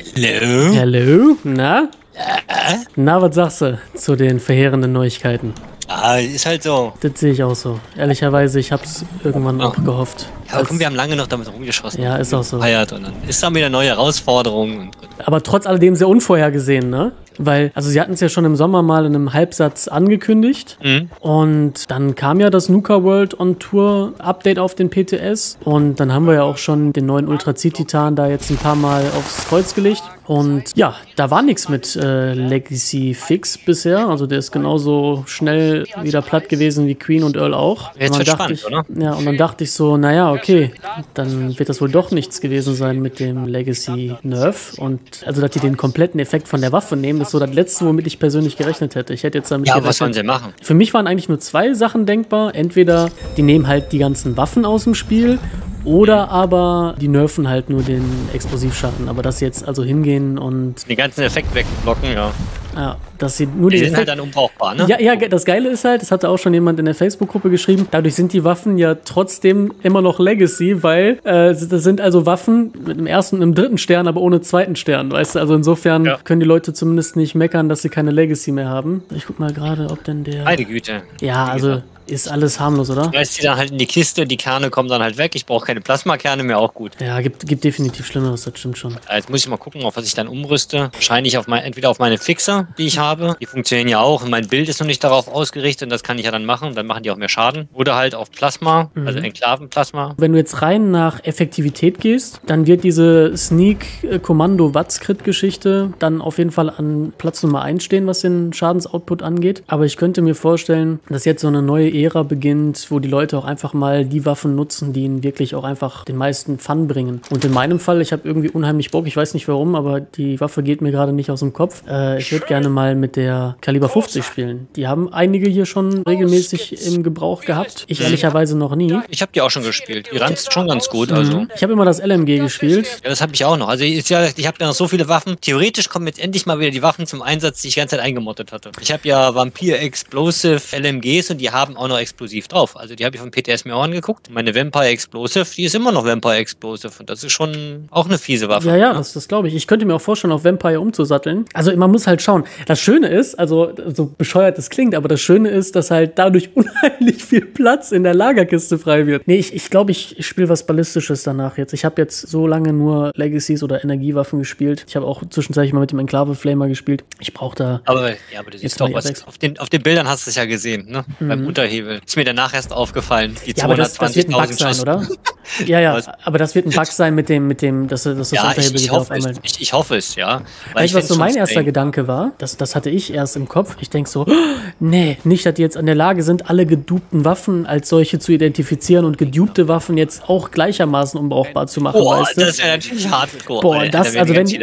Hallo? Hallo? Na? Na, was sagst du zu den verheerenden Neuigkeiten? Ah, ist halt so. Das sehe ich auch so. Ehrlicherweise, ich hab's irgendwann auch gehofft. Ja, komm, wir haben lange noch damit rumgeschossen. Ja, ist auch so. Gefeiert und dann ist da wieder neue Herausforderungen. Aber trotz alledem sehr unvorhergesehen, ne? Weil, also sie hatten es ja schon im Sommer mal in einem Halbsatz angekündigt. Und dann kam ja das Nuka World on Tour Update auf den PTS. Und dann haben wir ja auch schon den neuen Ultra C-Titan da jetzt ein paar Mal aufs Kreuz gelegt. Und ja, da war nichts mit Legacy Fix bisher. Also der ist genauso schnell wieder platt gewesen wie Queen und Earl auch. Jetzt wird spannend, oder? Ja, und dann dachte ich so, naja, okay, dann wird das wohl doch nichts gewesen sein mit dem Legacy Nerf. Und also, dass die den kompletten Effekt von der Waffe nehmen, ist so das Letzte, womit ich persönlich gerechnet hätte. Ich hätte jetzt damit Ja, was sollen sie machen? Für mich waren eigentlich nur zwei Sachen denkbar. Entweder die nehmen halt die ganzen Waffen aus dem Spiel oder aber die nerven halt nur den Explosivschaden. Aber dass sie jetzt also hingehen und... Den ganzen Effekt wegblocken, ja. Ja, dass sie nur Die den sind halt dann unbrauchbar, ne? Ja, das Geile ist halt, das hatte auch schon jemand in der Facebook-Gruppe geschrieben, dadurch sind die Waffen ja trotzdem immer noch Legacy, weil das sind also Waffen mit einem ersten und einem dritten Stern, aber ohne zweiten Stern, weißt du? Also insofern können die Leute zumindest nicht meckern, dass sie keine Legacy mehr haben. Ich guck mal gerade, ob denn der... Meine Güte. Ja, also ist alles harmlos, oder? Reißt die dann halt in die Kiste, die Kerne kommen dann halt weg. Ich brauche keine Plasmakerne mehr, auch gut. Ja, gibt definitiv Schlimmeres, das stimmt schon. Jetzt muss ich mal gucken, auf was ich dann umrüste. Wahrscheinlich entweder auf meine Fixer, die ich habe. Die funktionieren ja auch und mein Bild ist noch nicht darauf ausgerichtet und das kann ich ja dann machen. Dann machen die auch mehr Schaden. Oder halt auf Plasma, also Enklavenplasma. Wenn du jetzt rein nach Effektivität gehst, dann wird diese Sneak-Kommando-Wattskrit-Geschichte dann auf jeden Fall an Platz Nummer 1 stehen, was den Schadensoutput angeht. Aber ich könnte mir vorstellen, dass jetzt so eine neue Ära beginnt, wo die Leute auch einfach mal die Waffen nutzen, die ihnen wirklich auch einfach den meisten Fun bringen. Und in meinem Fall, ich habe irgendwie unheimlich Bock, ich weiß nicht warum, aber die Waffe geht mir gerade nicht aus dem Kopf. Ich würde gerne mal mit der Kaliber 50 spielen. Die haben einige hier schon regelmäßig im Gebrauch gehabt. Ich ehrlicherweise noch nie. Ich habe die auch schon gespielt. Die ranzt schon ganz gut. Also. Ich habe immer das LMG gespielt. Ja, das habe ich auch noch. Also ich habe ja noch so viele Waffen. Theoretisch kommen jetzt endlich mal wieder die Waffen zum Einsatz, die ich die ganze Zeit eingemottet hatte. Ich habe ja Vampir Explosive LMGs und die haben auch noch explosiv drauf. Also die habe ich vom PTS mir auch angeguckt. Meine Vampire Explosive, die ist immer noch Vampire Explosive und das ist schon auch eine fiese Waffe. Ja, ne? das glaube ich. Ich könnte mir auch vorstellen, auf Vampire umzusatteln. Also man muss halt schauen. Das Schöne ist, also so bescheuert es klingt, aber das Schöne ist, dass halt dadurch unheimlich viel Platz in der Lagerkiste frei wird. Nee, ich glaube, ich spiele was Ballistisches danach jetzt. Ich habe jetzt so lange nur Legacies oder Energiewaffen gespielt. Ich habe auch zwischenzeitlich mal mit dem Enklave Flamer gespielt. Ich brauche da... Aber du siehst doch was. Auf den Bildern hast du es ja gesehen, ne? Beim Unterhebel. Ist mir danach erst aufgefallen. Die ja, aber das wird ein Bug sein, oder? Ja, aber das wird ein Bug sein mit dem, dass das ja, Unterhebel ich hoffe es. Ich hoffe es, ja. Weißt du, was so mein erster Gedanke war? Das hatte ich erst im Kopf. Ich denke so, nee, nicht, dass die jetzt an der Lage sind, alle gedupten Waffen als solche zu identifizieren und gedupte Waffen jetzt auch gleichermaßen unbrauchbar zu machen, weißt du? Das wäre natürlich hart mit Koop. Boah, das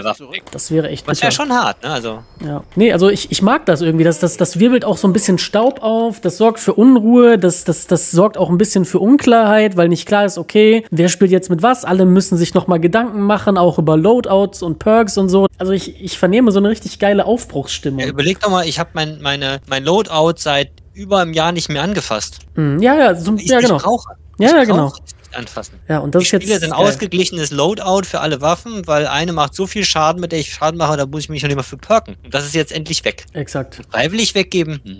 wäre echt... Das wäre schon hart, ne? Also. Ja. Nee, also ich mag das irgendwie. Das wirbelt auch so ein bisschen Staub auf, das sorgt für Unruhe, das sorgt auch ein bisschen für Unklarheit, weil nicht klar ist, okay, wer spielt jetzt mit was? Alle müssen sich nochmal Gedanken machen, auch über Loadouts und Perks und so. Also ich vernehme so eine richtig geile Aufbruchsstimmung. Ja, überleg doch mal, ich habe mein Loadout seit über einem Jahr nicht mehr angefasst. Ja, genau. Ja, genau. Anfassen. Ja, und das ist jetzt ein ausgeglichenes Loadout für alle Waffen, weil eine macht so viel Schaden, mit der ich Schaden mache, da muss ich mich noch nicht mal für perken. Und das ist jetzt endlich weg. Exakt. Freiwillig weggeben? Nee.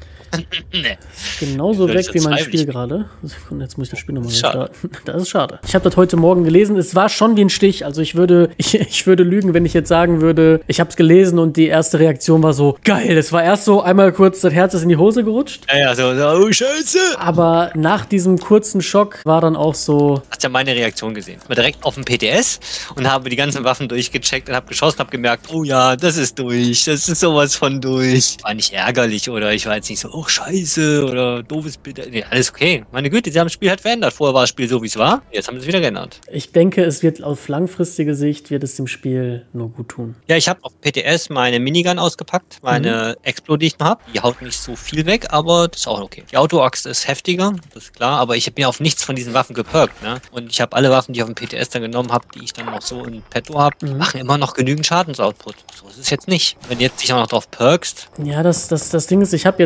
Nee. Genauso weg wie mein Spiel gerade. Jetzt muss ich das Spiel nochmal starten. Das ist schade. Ich habe das heute Morgen gelesen. Es war schon wie ein Stich. Also ich würde lügen, wenn ich jetzt sagen würde, ich habe es gelesen und die erste Reaktion war so, geil. Es war erst so, einmal kurz das Herz ist in die Hose gerutscht. Ja, so, oh Scheiße. Aber nach diesem kurzen Schock war dann auch so... Hast ja meine Reaktion gesehen. Ich war direkt auf dem PTS und habe die ganzen Waffen durchgecheckt und habe geschossen, habe gemerkt, oh ja, das ist durch. Das ist sowas von durch. War nicht ärgerlich oder ich war jetzt nicht so, oh Scheiße oder doofes Bild. Nee, alles okay. Meine Güte, sie haben das Spiel halt verändert. Vorher war das Spiel so, wie es war. Jetzt haben sie es wieder geändert. Ich denke, es wird auf langfristige Sicht wird es dem Spiel nur gut tun. Ja, ich habe auf PTS meine Minigun ausgepackt. Meine Explo, die ich noch habe. Die haut nicht so viel weg, aber das ist auch okay. Die Autoaxt ist heftiger, das ist klar. Aber ich bin auf nichts von diesen Waffen geperkt. Ne? Und ich habe alle Waffen, die ich auf dem PTS dann genommen habe, die ich dann noch so in petto habe, die machen immer noch genügend Schadensoutput. So ist es jetzt nicht. Wenn du jetzt dich auch noch drauf perkst. Ja, das Ding ist, ich habe jetzt zuletzt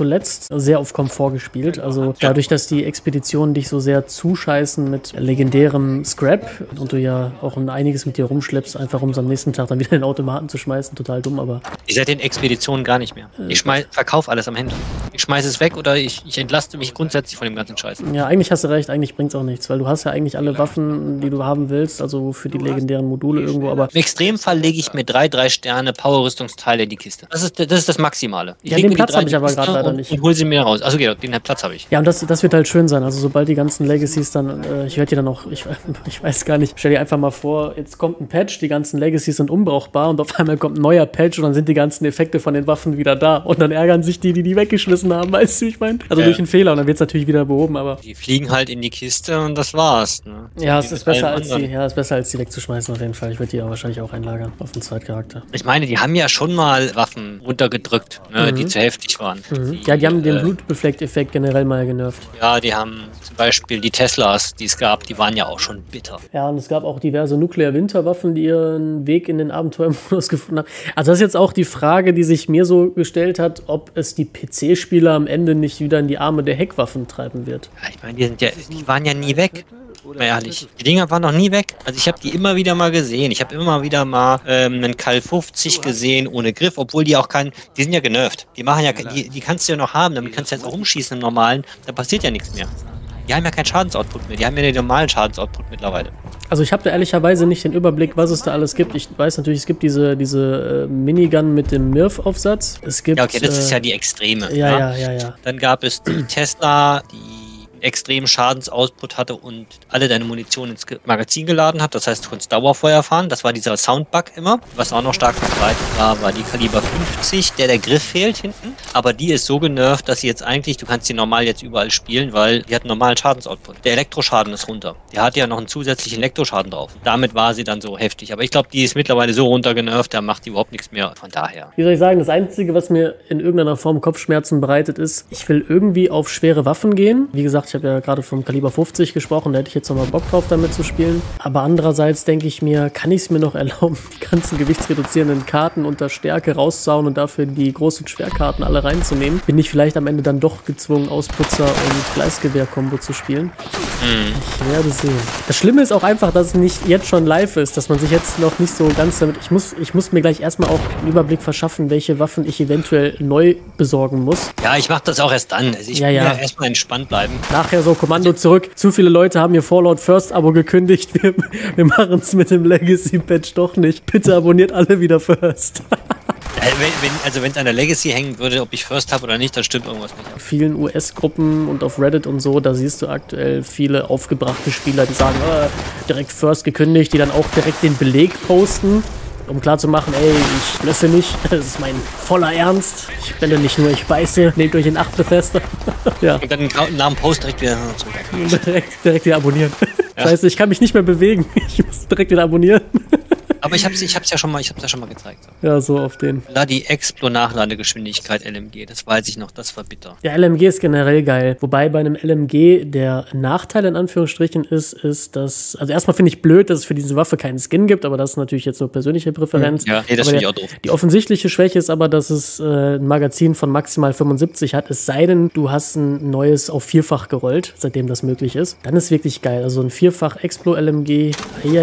zuletzt sehr auf Komfort gespielt. Also dadurch, dass die Expeditionen dich so sehr zuscheißen mit legendärem Scrap und du ja auch einiges mit dir rumschleppst, einfach um es am nächsten Tag dann wieder in den Automaten zu schmeißen. Total dumm, aber... Ich seit den Expeditionen gar nicht mehr. Ich verkaufe alles am Händler. Ich schmeiße es weg oder ich entlaste mich grundsätzlich von dem ganzen Scheiß. Ja, eigentlich hast du recht, eigentlich bringt es auch nichts, weil du hast ja eigentlich alle Waffen, die du haben willst, also für die legendären Module irgendwo, aber... Im Extremfall lege ich mir 3 Sterne Power-Rüstungsteile in die Kiste. Das ist das Maximale. Ja, den Platz habe ich aber gerade leider nicht. Und hol sie mir raus. Also genau, den Platz habe ich. Ja, und das wird halt schön sein. Also sobald die ganzen Legacies dann, ich werde dir dann auch, ich weiß gar nicht, stell dir einfach mal vor, jetzt kommt ein Patch, die ganzen Legacies sind unbrauchbar und auf einmal kommt ein neuer Patch und dann sind die ganzen Effekte von den Waffen wieder da und dann ärgern sich die weggeschmissen haben, weißt du, wie ich meine? Also durch einen Fehler und dann wird es natürlich wieder behoben, aber... Die fliegen halt in die Kiste und das war's. Ne? Ja, es ist besser als die wegzuschmeißen auf jeden Fall. Ich würde die ja wahrscheinlich auch einlagern auf den Zweitcharakter. Ich meine, die haben ja schon mal Waffen runtergedrückt, ne, die zu heftig waren. Die haben den Blutbefleckt-Effekt generell mal genervt. Ja, die haben zum Beispiel die Teslas, die es gab, die waren ja auch schon bitter. Ja, und es gab auch diverse Nuklear-Winterwaffen, die ihren Weg in den Abenteuermodus gefunden haben. Also das ist jetzt auch die Frage, die sich mir so gestellt hat, ob es die PC-Spieler am Ende nicht wieder in die Arme der Heckwaffen treiben wird. Ja, ich meine, die waren ja nie weg. Mal ehrlich, die Dinger waren noch nie weg. Also ich habe die immer wieder mal gesehen. Ich habe immer wieder mal einen Kal 50 gesehen ohne Griff, obwohl die auch die sind ja genervt. Die machen ja, die kannst du ja noch haben, damit kannst du jetzt auch rumschießen im Normalen. Da passiert ja nichts mehr. Die haben ja keinen Schadensoutput mehr. Die haben ja den normalen Schadensoutput mittlerweile. Also ich habe da ehrlicherweise nicht den Überblick, was es da alles gibt. Ich weiß natürlich, es gibt diese Minigun mit dem Mirf-Aufsatz. Es gibt, ja, okay, das ist ja die Extreme. Ja. Dann gab es die Tesla, die extremen Schadensoutput hatte und alle deine Munition ins Magazin geladen hat. Das heißt, du konntest Dauerfeuer fahren. Das war dieser Soundbug immer. Was auch noch stark verbreitet war die Kaliber 50, der Griff fehlt hinten. Aber die ist so genervt, dass sie jetzt eigentlich, du kannst die normal jetzt überall spielen, weil die hat einen normalen Schadensoutput. Der Elektroschaden ist runter. Die hat ja noch einen zusätzlichen Elektroschaden drauf. Damit war sie dann so heftig. Aber ich glaube, die ist mittlerweile so runtergenervt, da macht die überhaupt nichts mehr. Von daher. Wie soll ich sagen, das Einzige, was mir in irgendeiner Form Kopfschmerzen bereitet, ist, ich will irgendwie auf schwere Waffen gehen. Wie gesagt, ich habe ja gerade vom Kaliber 50 gesprochen, da hätte ich jetzt nochmal Bock drauf, damit zu spielen. Aber andererseits denke ich mir, kann ich es mir noch erlauben, die ganzen gewichtsreduzierenden Karten unter Stärke rauszuhauen und dafür die großen Schwerkarten alle reinzunehmen? Bin ich vielleicht am Ende dann doch gezwungen, Ausputzer und Gleisgewehr-Kombo zu spielen? Ich werde sehen. Das Schlimme ist auch einfach, dass es nicht jetzt schon live ist, dass man sich jetzt noch nicht so ganz damit... Ich muss mir gleich erstmal auch einen Überblick verschaffen, welche Waffen ich eventuell neu besorgen muss. Ja, ich mache das auch erst dann. Also ich will ja erstmal entspannt bleiben. Nachher so Kommando zurück. Zu viele Leute haben ihr Fallout First Abo gekündigt. Wir machen es mit dem Legacy Patch doch nicht. Bitte abonniert alle wieder First. Wenn es an der Legacy hängen würde, ob ich First habe oder nicht, dann stimmt irgendwas nicht. In vielen US-Gruppen und auf Reddit und so, da siehst du aktuell viele aufgebrachte Spieler, die sagen, direkt First gekündigt, die dann auch direkt den Beleg posten, um klarzumachen, ey, ich blöffe nicht, das ist mein voller Ernst. Ich bälle nicht nur, ich beiße, nehmt euch in Acht, Bethesda. Ja. Und dann nach dem Post direkt wieder zurück. Direkt wieder abonnieren. Ja. Scheiße, ich kann mich nicht mehr bewegen. Ich muss direkt wieder abonnieren. Aber ich hab's ja schon mal gezeigt. So. Ja, so auf den. Da die Explo-Nachladegeschwindigkeit LMG, das weiß ich noch, das war bitter. Ja, LMG ist generell geil. Wobei bei einem LMG der Nachteil in Anführungsstrichen ist, dass, also erstmal finde ich blöd, dass es für diese Waffe keinen Skin gibt, aber das ist natürlich jetzt nur persönliche Präferenz. Ja, nee, das finde ich auch doof. Die offensichtliche Schwäche ist aber, dass es ein Magazin von maximal 75 hat, es sei denn, du hast ein neues auf Vierfach gerollt, seitdem das möglich ist. Dann ist wirklich geil. Also ein Vierfach Explo-LMG.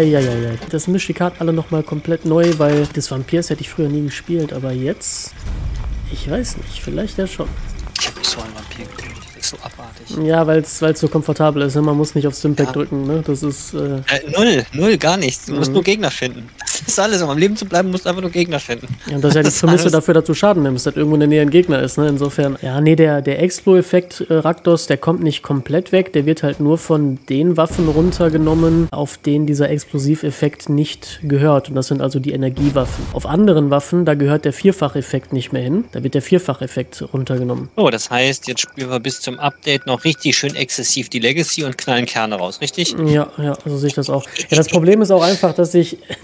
Das mischt die Karten alle noch mal komplett neu, weil das Vampires hätte ich früher nie gespielt, aber jetzt, ich weiß nicht, vielleicht ja schon. Ich habe mich so an Vampir gekriegt, das ist so abartig. Ja, weil es so komfortabel ist, ne? Man muss nicht auf Stimpack drücken, ne? Das ist... Null, gar nichts. Du musst nur Gegner finden. Das ist alles, um am Leben zu bleiben, musst du einfach nur Gegner finden. Ja, und das ist ja die Prämisse dafür, dass du Schaden nimmst, dass irgendwo in der Nähe ein Gegner ist, ne? Insofern, ja, nee, der Explo-Effekt Raktos, der kommt nicht komplett weg, der wird halt nur von den Waffen runtergenommen, auf denen dieser Explosiveffekt nicht gehört. Und das sind also die Energiewaffen. Auf anderen Waffen, da gehört der Vierfacheffekt nicht mehr hin. Da wird der Vierfacheffekt runtergenommen. Oh, das heißt, jetzt spielen wir bis zum Update noch richtig schön exzessiv die Legacy und knallen Kerne raus, richtig? Ja, so sehe ich das auch. Ja, das Problem ist auch einfach, dass ich trotz alledem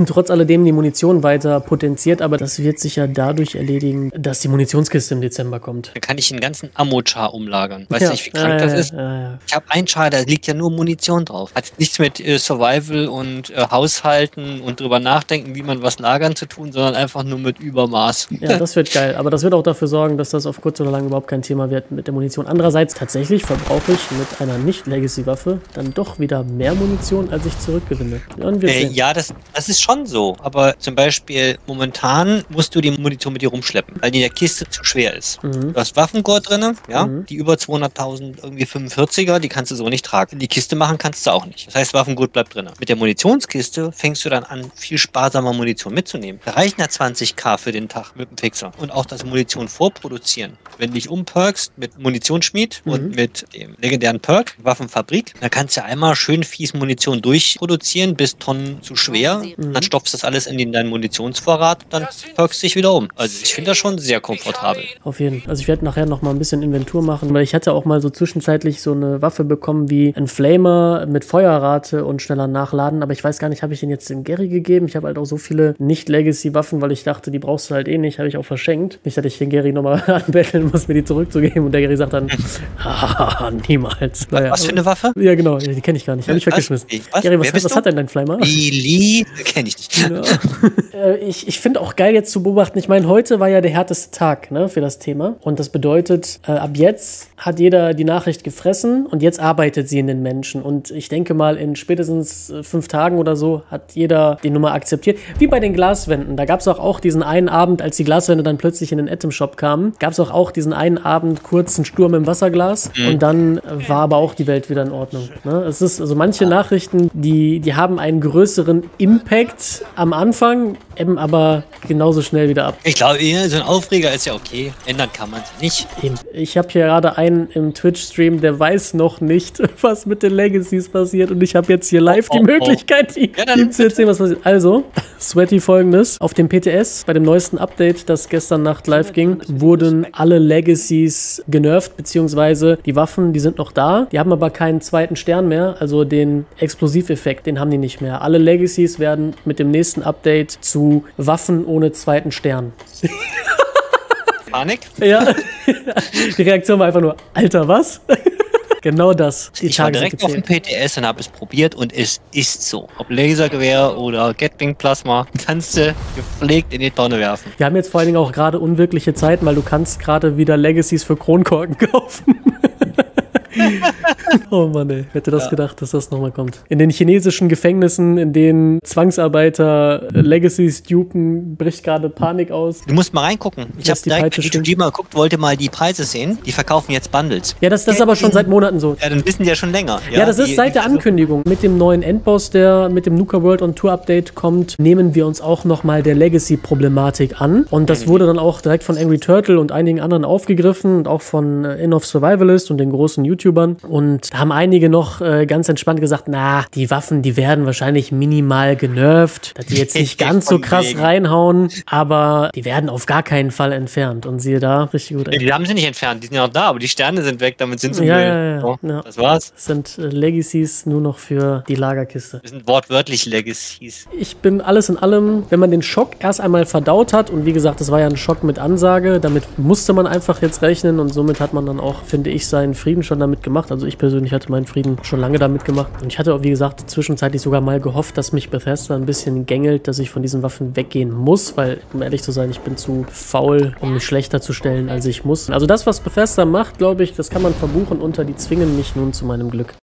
alledem die Munition weiter potenziert, aber das wird sich ja dadurch erledigen, dass die Munitionskiste im Dezember kommt. Da kann ich einen ganzen Ammo-Char umlagern. Weißt du nicht, wie krank das ist? Ich habe einen Char, da liegt ja nur Munition drauf. Hat nichts mit Survival und Haushalten und drüber nachdenken, wie man was lagern zu tun, sondern einfach nur mit Übermaß. Ja, das wird geil. Aber das wird auch dafür sorgen, dass das auf kurz oder lang überhaupt kein Thema wird mit der Munition. Andererseits tatsächlich verbrauche ich mit einer Nicht-Legacy-Waffe dann doch wieder mehr Munition, als ich zurückgewinne. Ja, das ist schon so. Aber zum Beispiel momentan musst du die Munition mit dir rumschleppen, weil die in der Kiste zu schwer ist. Du hast Waffengurt drin, ja, die über 200.000 irgendwie 45er, die kannst du so nicht tragen. In die Kiste machen kannst du auch nicht. Das heißt, Waffengurt bleibt drin. Mit der Munitionskiste fängst du dann an, viel sparsamer Munition mitzunehmen. Da reichen ja 20.000 für den Tag mit dem Fixer. Und auch das Munition vorproduzieren. Wenn du dich umperkst mit Munitionsschmied und mit dem legendären Perk, Waffenfabrik, dann kannst du einmal schön fies Munition durchproduzieren, bis Tonnen zu schwer. Dann stopfst das alles in deinen Munitionsvorrat und dann perkst dich wieder um. Also ich finde das schon sehr komfortabel. Auf jeden Fall. Also ich werde nachher noch mal ein bisschen Inventur machen, weil ich hatte auch mal so zwischenzeitlich so eine Waffe bekommen wie ein Flamer mit Feuerrate und schneller nachladen, aber ich weiß gar nicht, habe ich den jetzt dem Gary gegeben? Ich habe halt auch so viele Nicht-Legacy-Waffen, weil ich dachte, die brauchst du halt eh nicht, habe ich auch verschenkt. Nicht, dass ich den Gary nochmal anbetteln muss, mir die zurückzugeben und der Gary sagt dann, niemals. Naja, was für eine Waffe? Ja genau, die kenne ich gar nicht, habe ich weggeschmissen. Gary, was hat denn dein Flamer? Billy, kenne ich nicht. Ja. Ich finde auch geil jetzt zu beobachten, ich meine, heute war ja der härteste Tag, ne, für das Thema und das bedeutet, ab jetzt hat jeder die Nachricht gefressen und jetzt arbeitet sie in den Menschen und ich denke mal, in spätestens 5 Tagen oder so hat jeder die Nummer akzeptiert. Wie bei den Glaswänden, da gab es auch diesen einen Abend, als die Glaswände dann plötzlich in den Atom-Shop kamen, gab es auch diesen einen Abend kurzen Sturm im Wasserglas und dann war aber auch die Welt wieder in Ordnung. Ne? Es ist also manche Nachrichten, die haben einen größeren Impact am Anfang, ebben aber genauso schnell wieder ab. Ich glaube, so ein Aufreger ist ja okay. Ändern kann man es nicht. Eben. Ich habe hier gerade einen im Twitch-Stream, der weiß noch nicht, was mit den Legacies passiert und ich habe jetzt hier live die Möglichkeit, ihm zu erzählen, was passiert. Also, Sweaty folgendes. Auf dem PTS, bei dem neuesten Update, das gestern Nacht live ging, wurden alle Legacies genervt, beziehungsweise die Waffen, die sind noch da. Die haben aber keinen zweiten Stern mehr, also den Explosiveffekt, den haben die nicht mehr. Alle Legacies werden mit dem nächsten Update zu Waffen ohne zweiten Stern. Panik? Ja. Die Reaktion war einfach nur, Alter, was? Genau das. Ich war direkt auf dem PTS und habe es probiert und es ist so. Ob Lasergewehr oder Gatling Plasma, kannst du gepflegt in die Tonne werfen. Wir haben jetzt vor allen Dingen auch gerade unwirkliche Zeiten, weil du kannst gerade wieder Legacies für Kronkorken kaufen. Oh Mann, ey. Wer hätte das gedacht, dass das nochmal kommt? In den chinesischen Gefängnissen, in denen Zwangsarbeiter Legacies dupen, bricht gerade Panik aus. Du musst mal reingucken. Ich habe direkt bei YouTube mal geguckt, wollte mal die Preise sehen. Die verkaufen jetzt Bundles. Ja, das ist aber schon seit Monaten so. Ja, dann wissen die ja schon länger. Ja, das ist seit der Ankündigung. Mit dem neuen Endboss, der mit dem Nuka World on Tour Update kommt, nehmen wir uns auch nochmal der Legacy-Problematik an. Und das wurde dann auch direkt von Angry Turtle und einigen anderen aufgegriffen und auch von Inn of Survivalist und den großen YouTubern. Und da haben einige noch ganz entspannt gesagt, na, die Waffen, die werden wahrscheinlich minimal genervt, dass die jetzt nicht ganz so krass reinhauen, aber die werden auf gar keinen Fall entfernt. Und siehe da, richtig gut. Die haben sie nicht entfernt, die sind ja noch da, aber die Sterne sind weg, damit sind sie ja. Das war's. Das sind Legacies nur noch für die Lagerkiste. Das sind wortwörtlich Legacies. Ich bin alles in allem, wenn man den Schock erst einmal verdaut hat, und wie gesagt, das war ja ein Schock mit Ansage, damit musste man einfach jetzt rechnen und somit hat man dann auch, finde ich, seinen Frieden schon damit gemacht. Also ich persönlich hatte meinen Frieden schon lange damit gemacht. Und ich hatte auch, wie gesagt, zwischenzeitlich sogar mal gehofft, dass mich Bethesda ein bisschen gängelt, dass ich von diesen Waffen weggehen muss, weil, um ehrlich zu sein, ich bin zu faul, um mich schlechter zu stellen, als ich muss. Also das, was Bethesda macht, glaube ich, das kann man verbuchen unter, die zwingen mich nun zu meinem Glück.